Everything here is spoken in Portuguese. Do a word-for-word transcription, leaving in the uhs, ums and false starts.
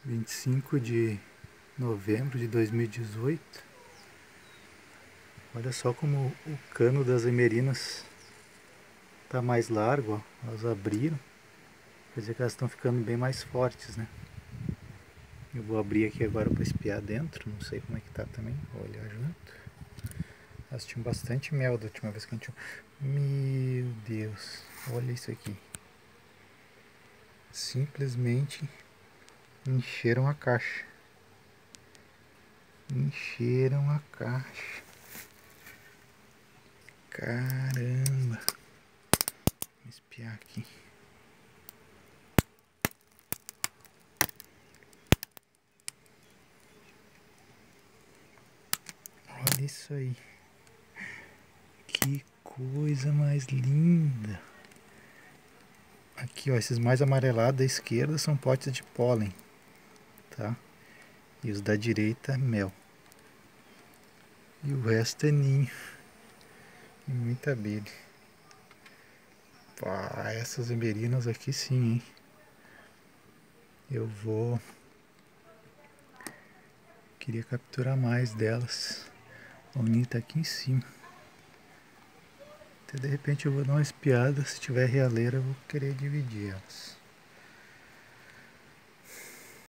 vinte e cinco de novembro de dois mil e dezoito. Olha só como o cano das emerinas está mais largo, ó. Elas abriram, quer dizer que elas estão ficando bem mais fortes, né? Eu vou abrir aqui agora para espiar dentro, não sei como é que tá também, vou olhar junto. Elas tinham bastante mel da última vez que a gente... Meu Deus, olha isso aqui. Simplesmente encheram a caixa. Encheram a caixa. Caramba. Vou espiar aqui. Olha isso aí. Que coisa mais linda. Aqui, ó, esses mais amarelados da esquerda são potes de pólen, tá? E os da direita, mel. E o resto é ninho. E muita abelha. Pá, essas emberinas aqui sim, hein? Eu vou... Queria capturar mais delas. A ninho tá aqui em cima. Até de repente eu vou dar uma espiada. Se tiver realeira eu vou querer dividir elas.